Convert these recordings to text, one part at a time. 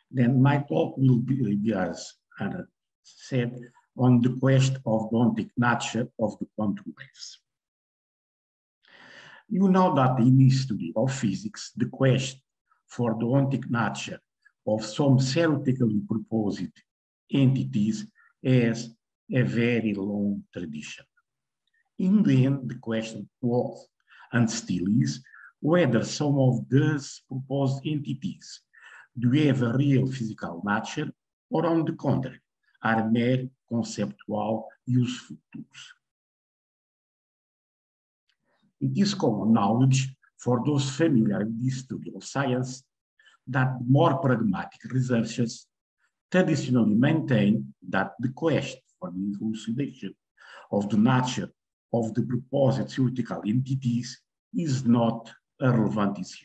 Then my talk will be as Anna said, on the quest of the ontic nature of the quantum waves. You know that in history of physics, the quest for the ontic nature of some theoretically proposed entities has a very long tradition. In the end, the question was, and still is, whether some of these proposed entities do have a real physical nature or, on the contrary, are mere conceptual useful tools. It is common knowledge for those familiar with the history of science that more pragmatic researchers traditionally maintain that the quest for the elucidation of the nature of the proposed theoretical entities is not a relevant issue.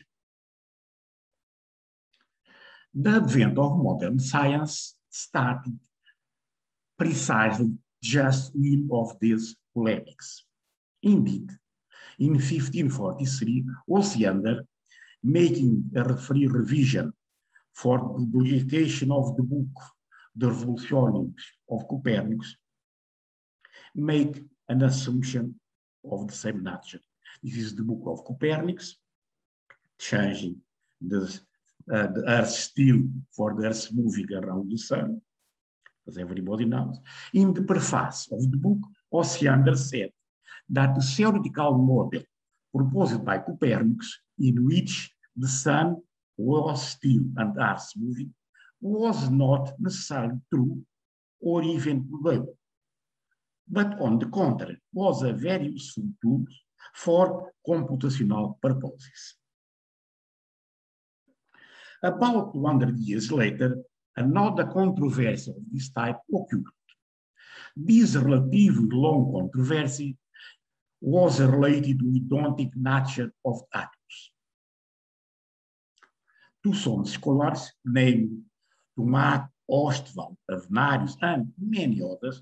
The advent of modern science started precisely just one of these polemics. Indeed, in 1543, Osiander, making a free revision for the publication of the book De Revolutionibus of Copernicus, made an assumption of the same nature. This is the book of Copernicus, changing the Earth still for the Earth moving around the sun, as everybody knows. In the preface of the book, Osiander said that the theoretical model proposed by Copernicus, in which the sun was still and Earth moving, was not necessarily true or even probable, but on the contrary, was a very useful tool for computational purposes. About 200 years later, another controversy of this type occurred. This relatively long controversy was related with the ontic nature of atoms. Two some scholars, namely Thomas Ostwald, Avenarius, and many others,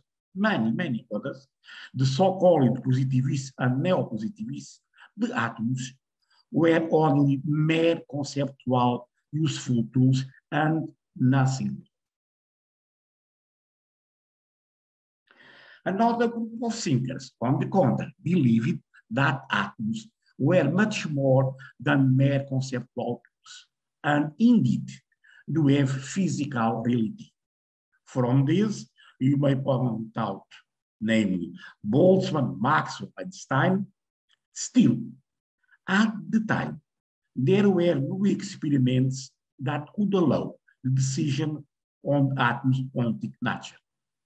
the so-called positivists and neo-positivists, the atoms were only mere conceptual useful tools and nothing. Another group of thinkers, on the contrary, believed that atoms were much more than mere conceptual tools, and indeed do have physical reality. From this, you may point out, namely Boltzmann, Maxwell, Einstein. Still, at the time, there were no experiments that could allow the decision on atoms' ontic nature.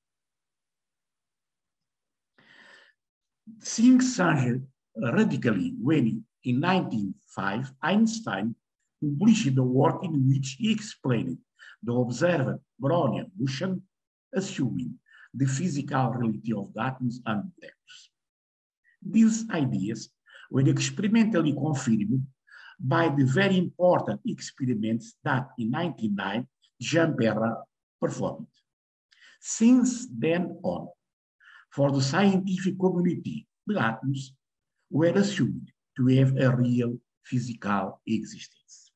Things changed radically when, in 1905, Einstein published a work in which he explained the observed Brownian motion, assuming the physical reality of the atoms and molecules. These ideas were experimentally confirmed by the very important experiments that, in 1909, Jean Perrin performed. Since then on, for the scientific community, the atoms were assumed to have a real physical existence.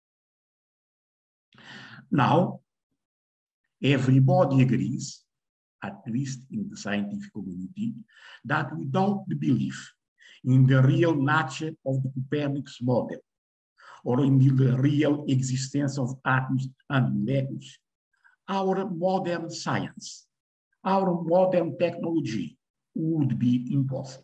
Now, everybody agrees, at least in the scientific community, that without the belief in the real nature of the Copernicus model, or in the real existence of atoms and molecules, our modern science, our modern technology would be impossible.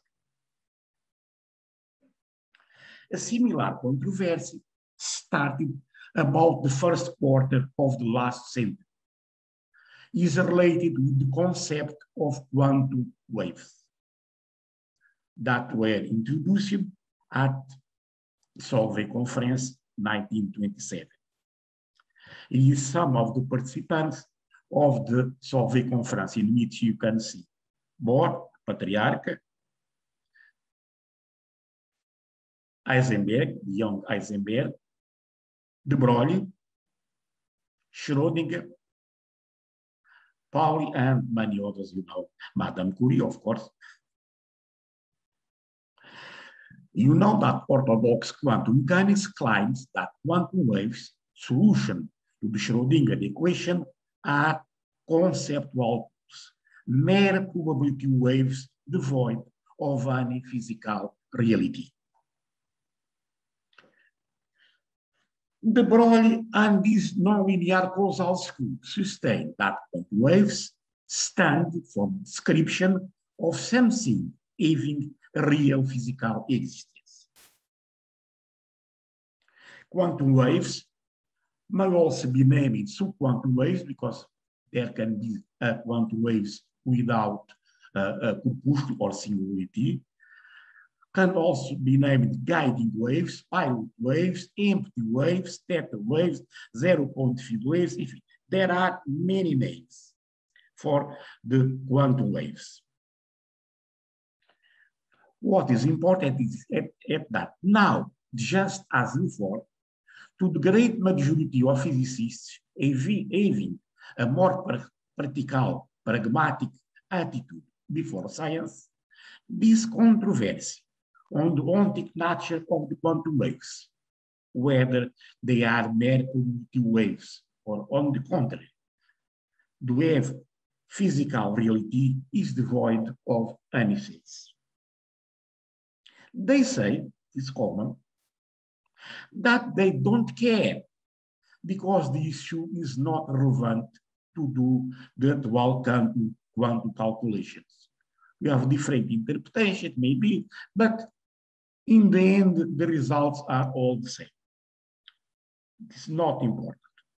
A similar controversy started about the first quarter of the last century. It is related with the concept of quantum waves that were introduced at the Solvay Conference 1927. It is some of the participants of the Solvay Conference in which you can see Bohr, Patriarch, Heisenberg, young Heisenberg, de Broglie, Schrödinger, Pauli, and many others, you know, Madame Curie, of course. You know that orthodox quantum mechanics claims that quantum waves, solution to the Schrödinger equation are conceptual tools, mere probability waves devoid of any physical reality. De Broglie and this nonlinear causal school sustain that quantum waves stand for the description of something having real physical existence. Quantum waves may also be named subquantum waves because there can be quantum waves without a corpuscle or singularity. Can also be named guiding waves, pilot waves, empty waves, theta waves, zero-point field waves. There are many names for the quantum waves. What is important is that now, just as before, to the great majority of physicists having a more practical, pragmatic attitude before science, this controversy on the ontic nature of the quantum waves, whether they are mere probability waves or on the contrary, do have physical reality, is devoid of any sense. They say, it's common, that they don't care because the issue is not relevant to do the actual quantum calculations. We have different interpretations, maybe, but in the end, the results are all the same. It's not important.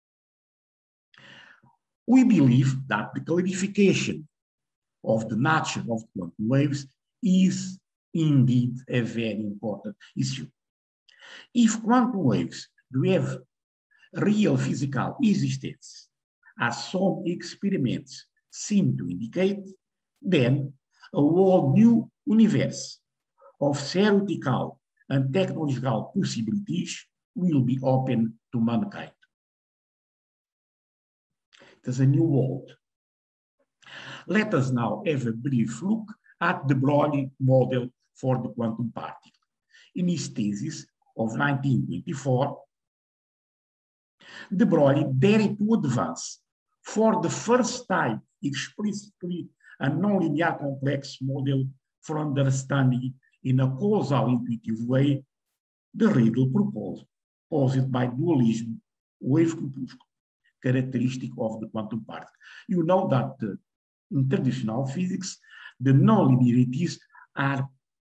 We believe that the clarification of the nature of quantum waves is indeed a very important issue. If quantum waves do have real physical existence, as some experiments seem to indicate, then a whole new universe of theoretical and technological possibilities will be open to mankind. It is a new world. Let us now have a brief look at de Broglie model for the quantum particle. In his thesis of 1924, de Broglie dared to advance for the first time explicitly a nonlinear complex model for understanding in a causal intuitive way the riddle posed by dualism wave-corpuscle, characteristic of the quantum particle. You know that in traditional physics, the nonlinearities are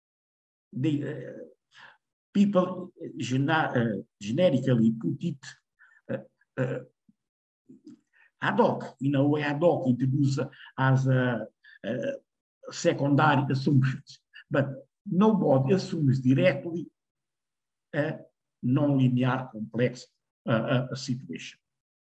people generically put it ad hoc, in a way ad hoc, introduced as secondary assumptions. But nobody assumes directly a nonlinear complex situation,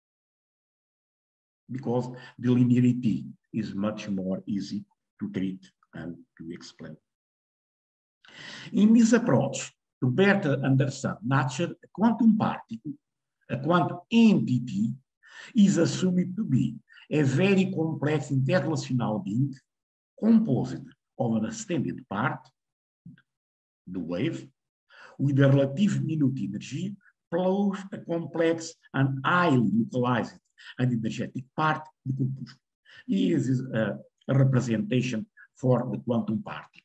because the linearity is much more easy to treat and to explain. In this approach, to better understand nature, a quantum particle, a quantum entity, is assumed to be a very complex interrelational being composed of an extended part, the wave, with a relative minute energy, plus a complex and highly localized and energetic part, the corpuscle. This is a representation for the quantum particle.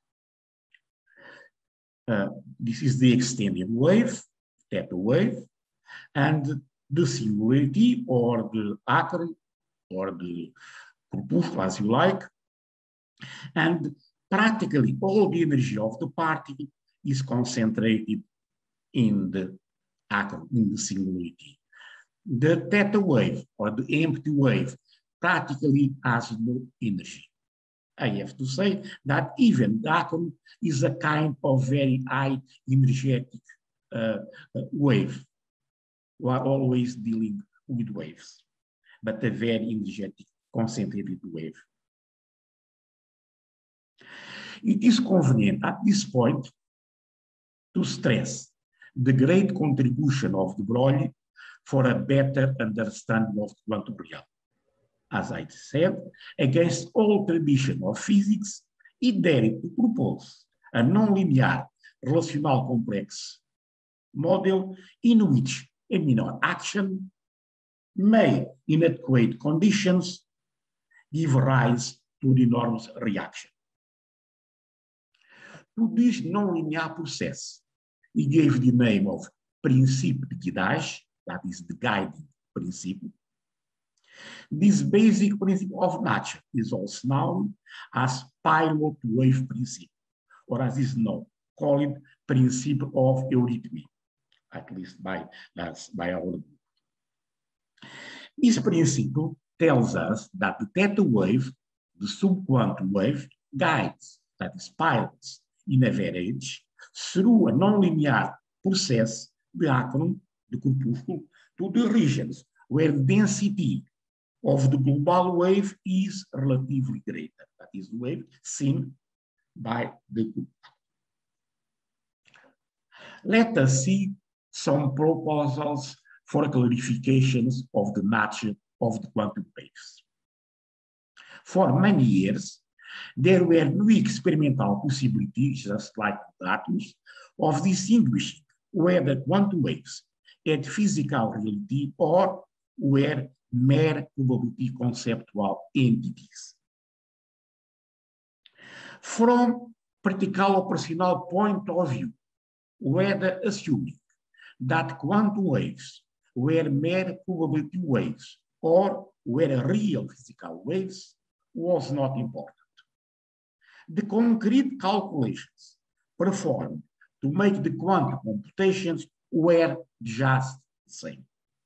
This is the extended wave, theta wave, and the singularity, or the atom, or the corpuscle, as you like. And practically all the energy of the particle is concentrated in the atom, in the singularity. The theta wave, or the empty wave, practically has no energy. I have to say that even the atom is a kind of very high energetic wave. We are always dealing with waves, but a very energetic, concentrated wave. It is convenient at this point to stress the great contribution of de Broglie for a better understanding of quantum reality. As I said, against all tradition of physics, it dared to propose a nonlinear relational complex model in which a minor action may, in adequate conditions, give rise to the enormous reaction. To this non-linear process, he gave the name of princípio de guidage, that is the guiding principle. This basic principle of nature is also known as pilot wave principle, or as is known, called principle of eurythmy, at least by our group. This principle tells us that the theta wave, the subquantum wave, guides, that is, pilots, in average, through a nonlinear process, the atom, the corpuscle, to the regions where the density of the global wave is relatively greater. That is the wave seen by the group. Let us see some proposals for clarifications of the nature of the quantum waves. For many years, there were no experimental possibilities, just like the atoms, of distinguishing whether quantum waves had physical reality or were mere probability conceptual entities. From practical operational point of view, whether assuming that quantum waves were mere probability waves or were real physical waves was not important. The concrete calculations performed to make the quantum computations were just the same.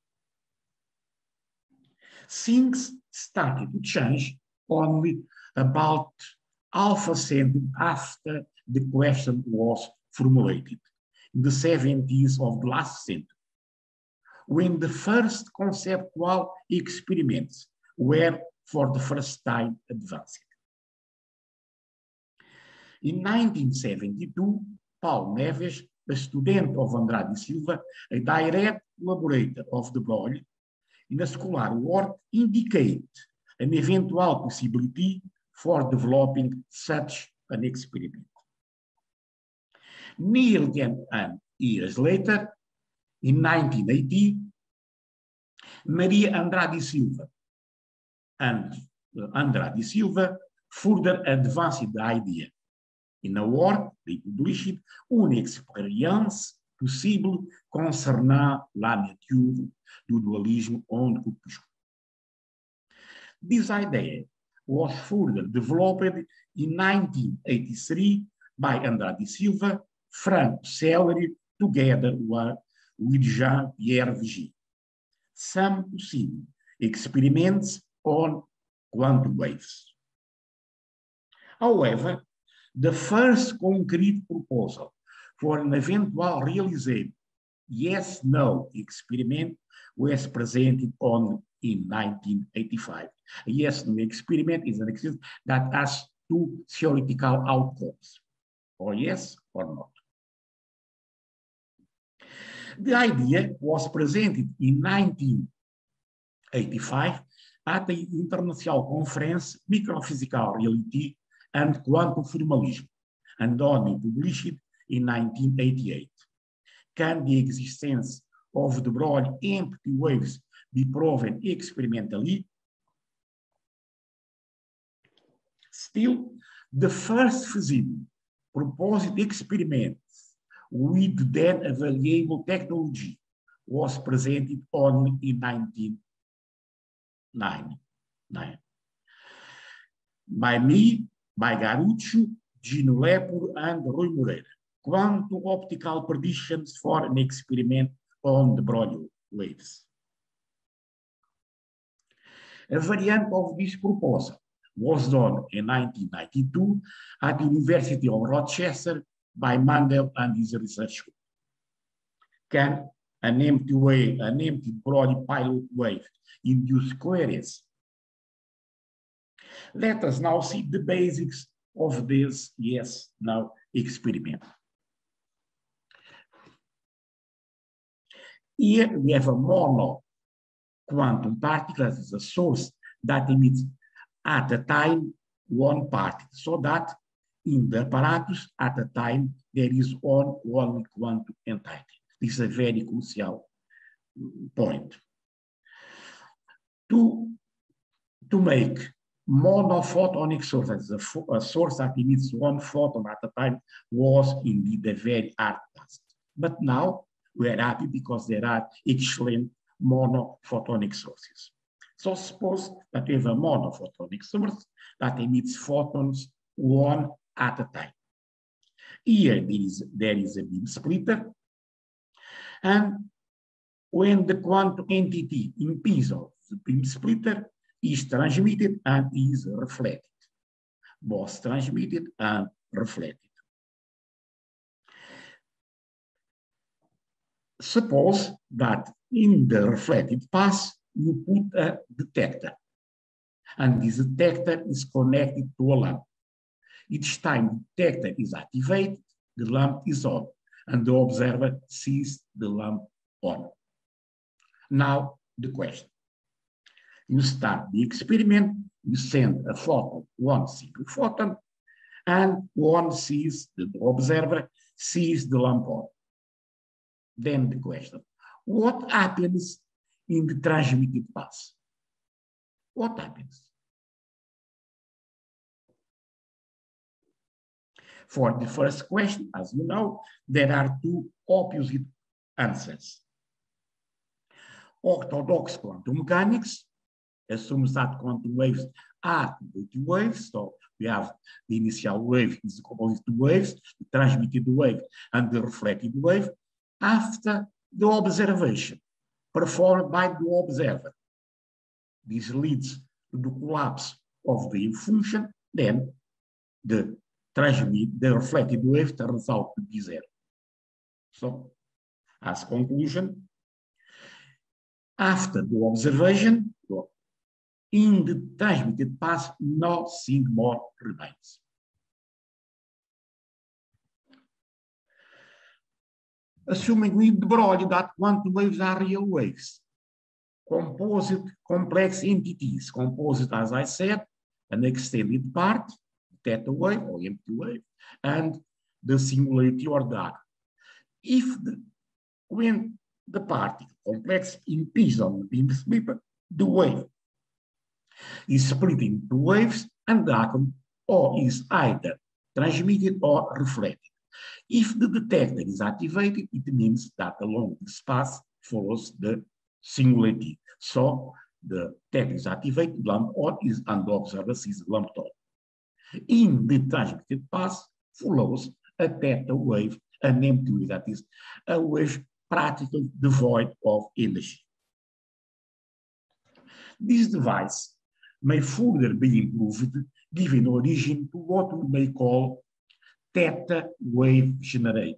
Things started to change only about half a century after the question was formulated, in the 70s of the last century, when the first conceptual experiments were for the first time advanced. In 1972, Paulo Neves, a student of Andrade Silva, a direct collaborator of de Broglie, in a scholar work, indicate an eventual possibility for developing such an experiment. Nearly 10 years later, in 1980, Maria Andrade Silva and Andrade Silva further advanced the idea. In a work, they published Une expérience possible concernant la nature do dualismo onda-corpúsculo. This idea was further developed in 1983 by Andrade Silva, Franco Celleri, together with Jean-Pierre Vigier. Some possible experiments on quantum waves. However, the first concrete proposal for an eventual realized yes-no experiment was presented only in 1985. A yes-no experiment is an experiment that has two theoretical outcomes, or yes or not. The idea was presented in 1985 at the International Conference Microphysical Reality and Quantum Formalism, and only published in 1988. Can the existence of de Broglie empty waves be proven experimentally? Still, the first feasible proposed experiment with then available technology was presented only in 1999. By me, by Garuccio, Gino Lepore, and Rui Moreira. Quantum optical predictions for an experiment on de Broglie waves. A variant of this proposal was done in 1992 at the University of Rochester by Mandel and his research group. Can an empty Broglie pilot wave induce coherence? Let us now see the basics of this yes-no experiment. Here we have a mono quantum particle as a source that emits at a time one particle, so that in the apparatus at a time there is one quantum entity. This is a very crucial point. to make monophotonic sources, a source that emits one photon at a time, was indeed a very hard task. But now we're happy because there are excellent monophotonic sources. So suppose that we have a monophotonic source that emits photons one at a time. Here there is a beam splitter, and when the quantum entity in piece of the beam splitter is transmitted and is reflected, both transmitted and reflected. Suppose that in the reflected path you put a detector, and this detector is connected to a lamp. Each time the detector is activated, the lamp is on, and the observer sees the lamp on. Now, the question. You start the experiment, you send a photon, one single photon, and the observer sees the lamp on. Then the question, what happens in the transmitted path? What happens? For the first question, as you know, there are two opposite answers. Orthodox quantum mechanics assumes that quantum waves are conductive waves. So we have the initial wave is composed of two waves, the transmitted wave and the reflected wave, after the observation performed by the observer. This leads to the collapse of the wave function, then the reflected wave turns out to be zero. So, as conclusion, after the observation, in the transmitted path, nothing more remains. Assuming with de Broglie that quantum waves are real waves, complex entities, composite, as I said, an extended part, theta wave or empty wave, and the singularity or dark. When the particle complex impedes on the beam splitter, the wave is split into waves, and the atom is either transmitted or reflected. If the detector is activated, it means that along this path follows the singularity. So the detector is activated, lamp on and the observer sees lamp on. In the transmitted path follows a theta wave, an empty wave, that is a wave practically devoid of energy. This device may further be improved, giving origin to what we may call theta wave generator.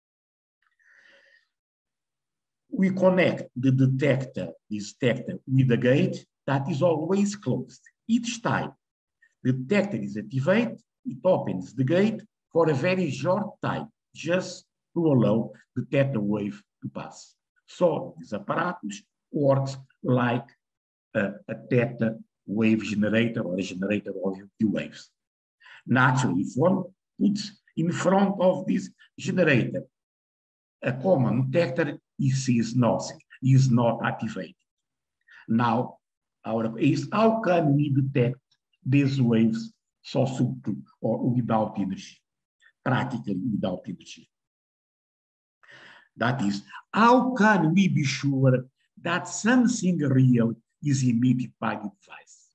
We connect the detector, this detector, with a gate that is always closed. Each time the detector is activated, it opens the gate for a very short time, just to allow the theta wave to pass. So this apparatus works like a theta wave generator or a generator of empty waves. Naturally, if one puts in front of this generator a common detector, he sees nothing, he is not activated. Now, our question is, how can we detect these waves so subtle or without energy, practically without energy? That is, how can we be sure that something real is emitted by the device?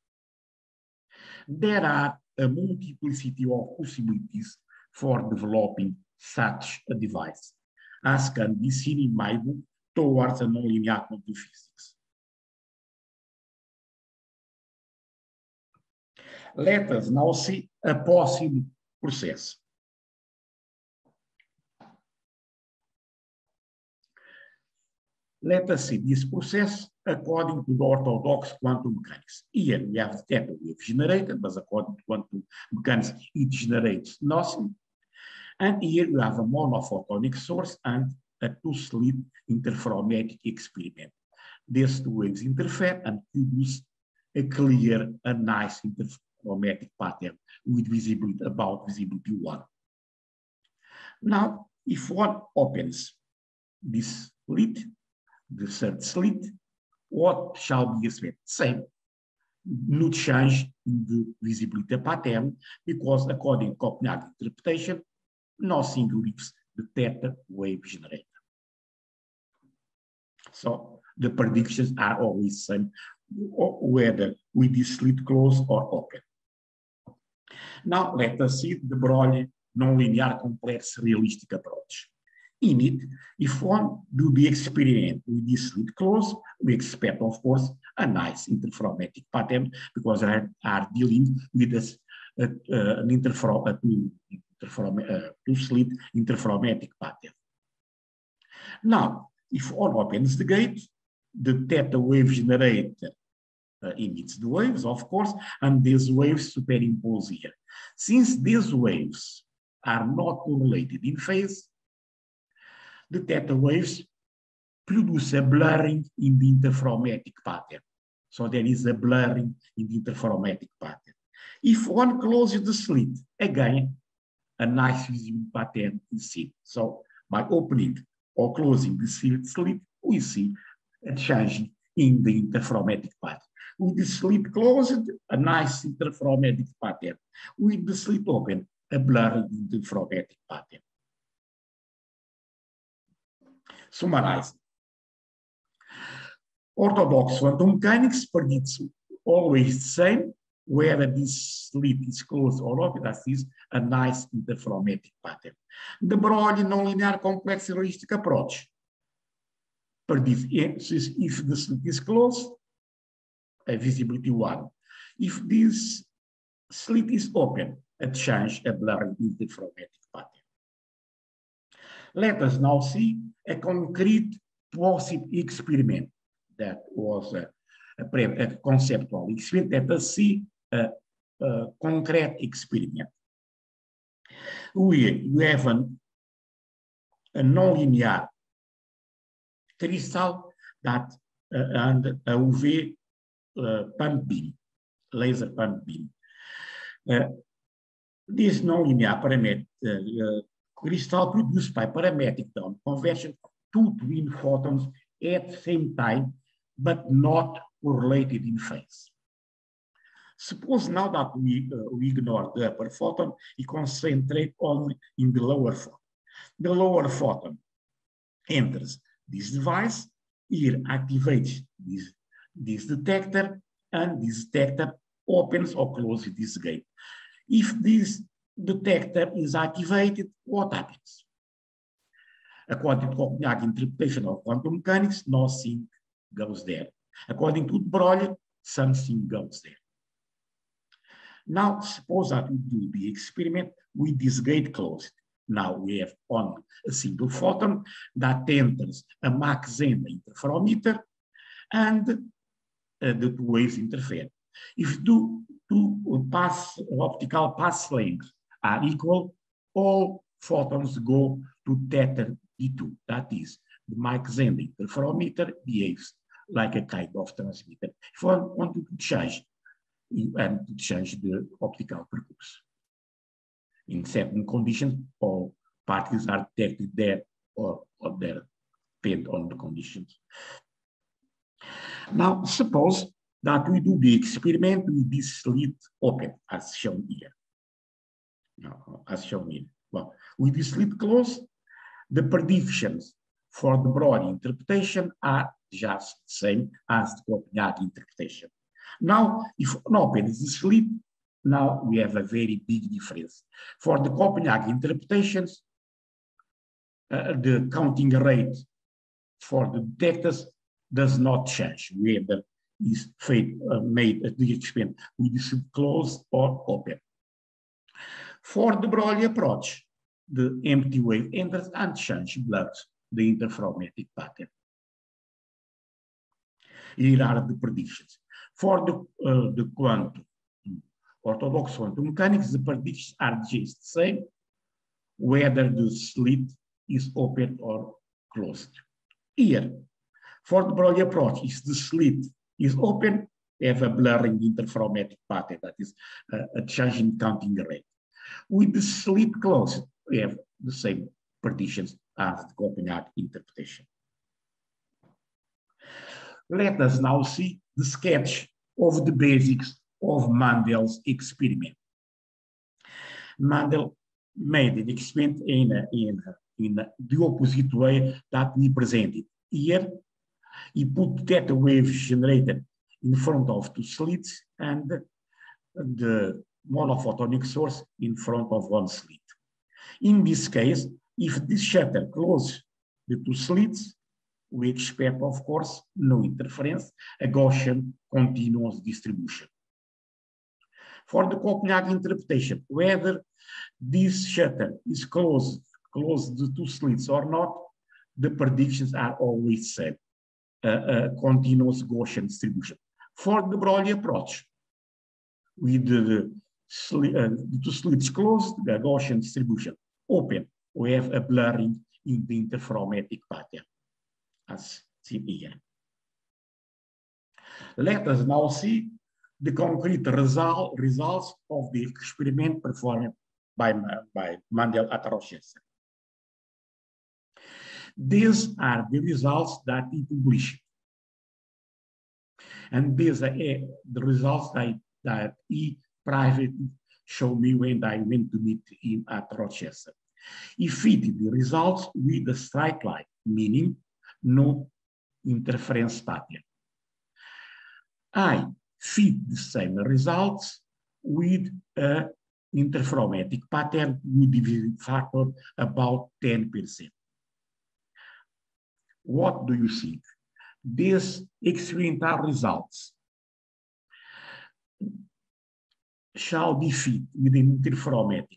There are a multiplicity of possibilities for developing such a device, as can be seen in my book, Towards a Nonlinear Quantum Physics. Let us now see a possible process. Let us see this process according to the orthodox quantum mechanics. Here we have the theta wave generated, but according to quantum mechanics, it generates nothing. And here you have a monophotonic source and a two-slit interferometric experiment. These two waves interfere and produce a clear and nice interferometric pattern with visibility about visibility 1. Now, if one opens this slit, the third slit, what shall be expected? Same, no change in the visibility pattern, because according to Copenhagen interpretation, nothing leaves the theta wave generator. So the predictions are always the same, whether with the slit closed or open. Now let us see the Broglie nonlinear complex realistic approach. In it, if one do the experiment with this slit closed, we expect, of course, a nice interferometric pattern, because we are dealing with this, two slit interferometric pattern. Now, if one opens the gate, the theta wave generator emits the waves, of course, and these waves superimpose here. Since these waves are not correlated in phase, the theta waves produce a blurring in the interferometric pattern. So there is a blurring in the interferometric pattern. If one closes the slit, again, a nice visible pattern is seen. So by opening or closing the slit, we see a change in the interferometric pattern. With the slit closed, a nice interferometric pattern. With the slit open, a blurred interferometric pattern. Summarizing. Orthodox quantum mechanics predicts always the same, whether this slit is closed or open, that is a nice interferometric pattern. The Broglie nonlinear complex realistic approach predicts if the slit is closed, a visibility 1. If this slit is open, a change, a blurred interferometric pattern. Let us now see a concrete possible experiment that was a conceptual experiment. Let us see a concrete experiment. We have a nonlinear crystal that and a UV pump beam, laser pump beam. This nonlinear parametric crystal produced by parametric down conversion 2 twin photons at the same time, but not correlated in phase. Suppose now that we ignore the upper photon, we concentrate only in the lower photon. The lower photon enters this device, here activates this detector, and this detector opens or closes this gate. If this detector is activated, what happens? According to Copenhagen interpretation of quantum mechanics, nothing goes there. According to Broglie, something goes there. Now, suppose that we do the experiment with this gate closed. Now we have only a single photon that enters a Mach-Zehnder interferometer, and the two waves interfere. If two optical path lengths are equal, all photons go to theta D2. That is, the Mach-Zehnder interferometer behaves like a kind of transmitter. If one wanted to change, and to change the optical purpose. In certain conditions, all particles are detected there or there, depend on the conditions. Now, suppose that we do the experiment with this slit open, as shown here. Well, with this slit closed, the predictions for the Broglie interpretation are just the same as the Copenhagen interpretation. Now, if one opens the slit, now we have a very big difference. For the Copenhagen interpretations, the counting rate for the detectors does not change, whether is made at the experiment with the slit closed or open. For the Broglie approach, the empty wave enters unchanged, blurs the interferometric pattern. Here are the predictions. For the quantum, orthodox quantum mechanics, the predictions are just the same, whether the slit is open or closed. Here, for the Broglie approach, if the slit is open, we have a blurring interferometric pattern, that is a change in counting rate. With the slit closed, we have the same predictions as the Copenhagen interpretation. Let us now see the sketch of the basics of Mandel's experiment. Mandel made an experiment in the opposite way that we presented. Here, he put theta waves generated in front of two slits and the monophotonic source in front of one slit. In this case, if this shutter closes the two slits, we expect, of course, no interference, a Gaussian continuous distribution. For the Copenhagen interpretation, whether this shutter is close the two slits or not, the predictions are always said, continuous Gaussian distribution. For the Broglie approach, with the two slits closed, the Gaussian distribution open, we have a blurring in the interferometric pattern, as seen here. Let us now see the concrete results of the experiment performed by Mandel at Rochester. These are the results that he published. And these are the results that he privately showed me when I went to meet him at Rochester. He fitted the results with a straight line, meaning no interference pattern. I fit the same results with an interferometric pattern with division factor about 10%. What do you think? These experimental results shall be fit with an interferometric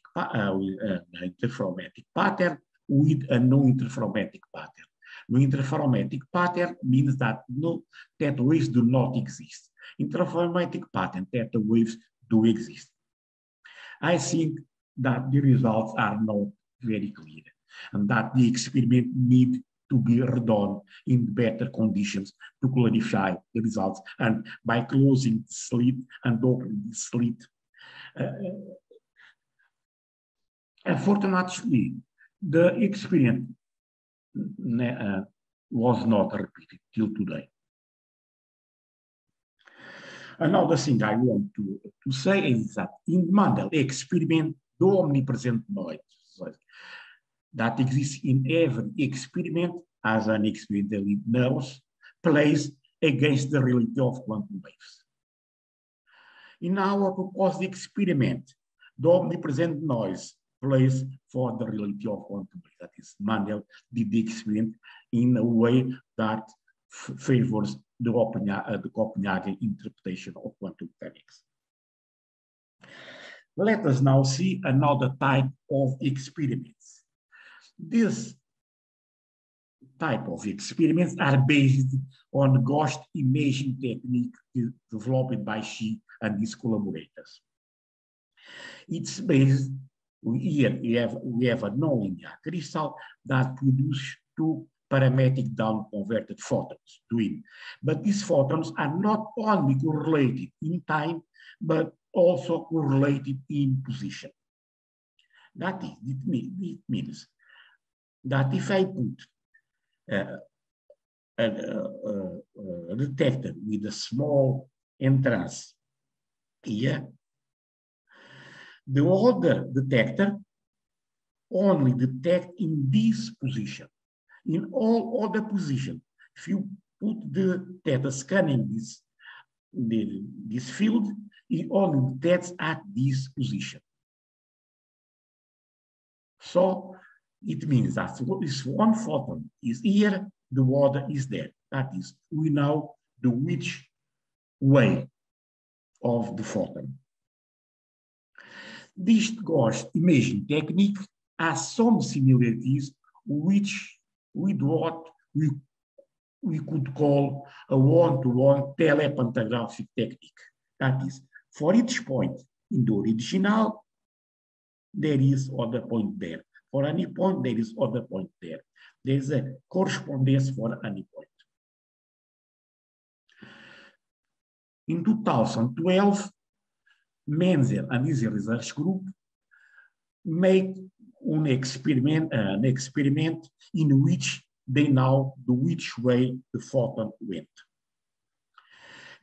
pattern with a no interferometric pattern. No interferometric pattern means that no theta waves do not exist. Interferometric pattern, theta waves do exist. I think that the results are not very clear and that the experiment needs to be redone in better conditions to clarify the results. And by closing the slit and opening the slit, unfortunately, the experiment was not repeated till today. Another thing I want to say is that in Mandel experiment, the omnipresent noise that exists in every experiment, as an experimental knows, plays against the reality of quantum waves. In our proposed experiment, the omnipresent noise plays for the reality of quantum waves. That is, Mandel did the experiment in a way that favors the Copenhagen interpretation of quantum mechanics. Let us now see another type of experiments. This type of experiments are based on the Gaussian imaging technique developed by Xie and his collaborators. It's based, here we have a nonlinear crystal that produces two parametric down-converted photons, twin. But these photons are not only correlated in time, but also correlated in position. That is, it means that if I put a detector with a small entrance here, the other detector only detects in this position. In all other positions, if you put the theta scanning this field, it only detects at this position. So it means that this one photon is here, the other is there. That is, we know the which way of the photon. This Gaussian imaging technique has some similarities with what we could call a one-to-one telepantographic technique. That is, for each point in the original, there is other point there. For any point, there is other point there. There is a correspondence for any point. In 2012, Menzel and his research group made an experiment in which they know which way the photon went.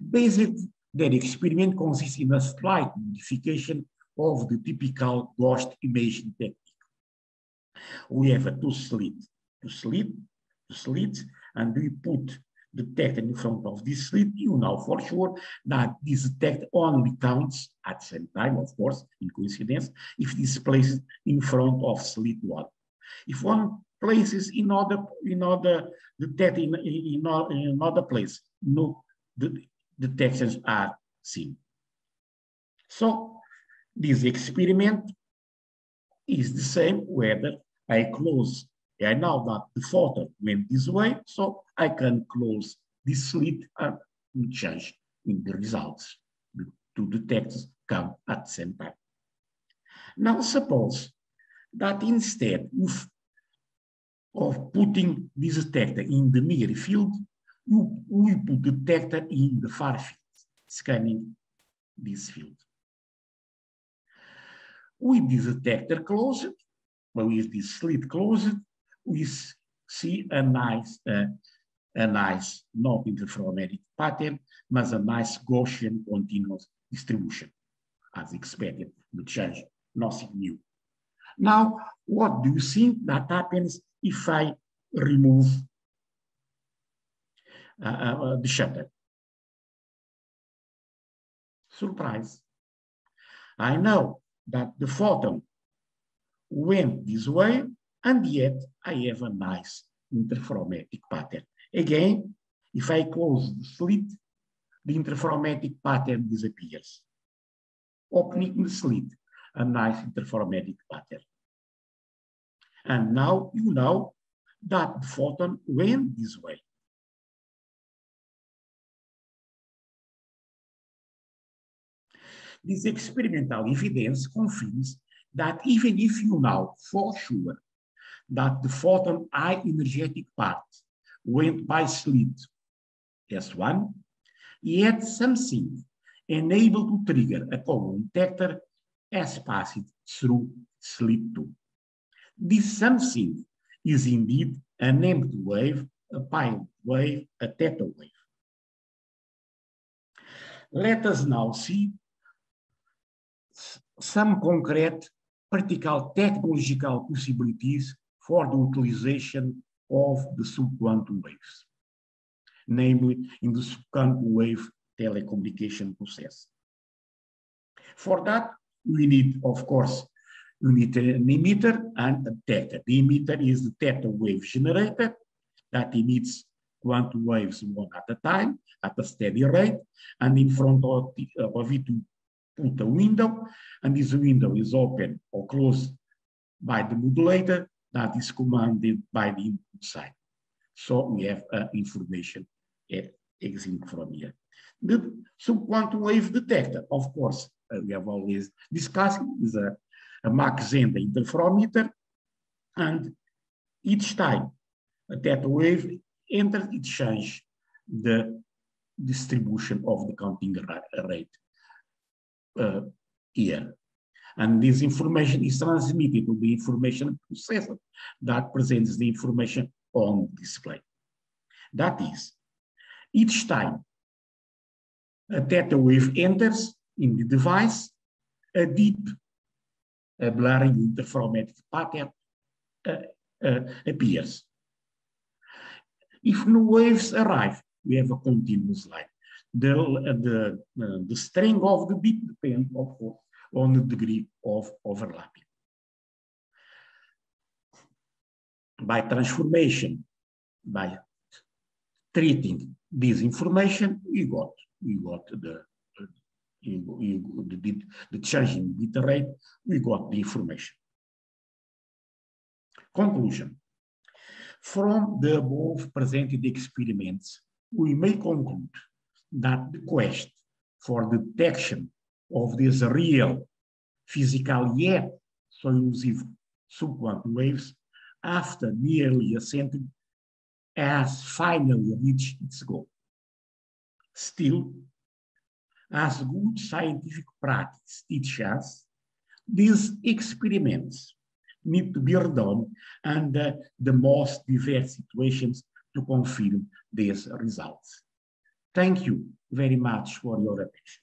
Basically, their experiment consists in a slight modification of the typical ghost imaging technique. We have a two slits, and we put the detector in front of this slit. You know for sure that this detector only counts at the same time, of course, in coincidence, if it is placed in front of slit one. If one places in other detector in another place, no, the detections are seen. So this experiment is the same whether I close. I know that the photon went this way, so I can close this slit and change in the results. The two detectors come at the same time. Now suppose that instead of putting this detector in the near field, we put the detector in the far field, scanning this field. With this detector closed, with this slit closed, we see a nice, not interferometric pattern, but a nice Gaussian continuous distribution, as expected, the change, nothing new. Now, what do you think that happens if I remove the shutter? Surprise. I know that the photon went this way, and yet I have a nice interferometric pattern. Again, if I close the slit, the interferometric pattern disappears. Opening the slit, a nice interferometric pattern. And now you know that the photon went this way. This experimental evidence confirms that even if you know for sure that the photon high energetic part went by slit S1, yet something enabled to trigger a common detector has passed through slit 2. This something is indeed an empty wave, a pilot wave, a theta wave. Let us now see some concrete practical technological possibilities for the utilization of the subquantum waves, namely in the subquantum wave telecommunication process. For that, we need, of course, an emitter and a detector. The emitter is the theta wave generator that emits quantum waves one at a time at a steady rate, and in front of it we put a window, and this window is open or closed by the modulator that is commanded by the input side. So we have information exiting from here. The subquantum wave detector, of course, we have always discussed, is a Mach-Zehnder interferometer, and each time a theta wave enters, it changes the distribution of the counting rate here. And this information is transmitted to the information processor that presents the information on display. That is, each time a theta wave enters in the device, a deep blurring interferometric pattern appears. If no waves arrive, we have a continuous line. The strength of the beat depends, of course, on the degree of overlapping. By transformation, by treating this information, we got the change in bit rate, we got the information. Conclusion. From the above presented experiments, we may conclude that the quest for the detection of these real, physical yet so elusive subquantum waves after nearly a century has finally reached its goal. Still, as good scientific practice teaches us, these experiments need to be done under the most diverse situations to confirm these results. Thank you very much for your attention.